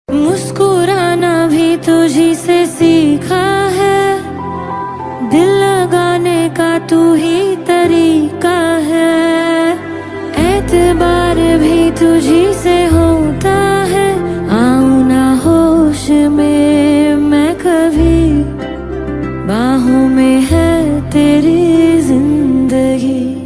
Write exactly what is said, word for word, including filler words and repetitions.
मुस्कुराना भी तुझी से सीखा है, दिल लगाने का तू ही तरीका है। एतबार भी तुझी से होता है, आऊं ना होश में मैं कभी, बाहों में है तेरी जिंदगी।